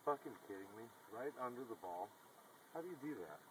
fucking kidding me? Right under the ball? How do you do that?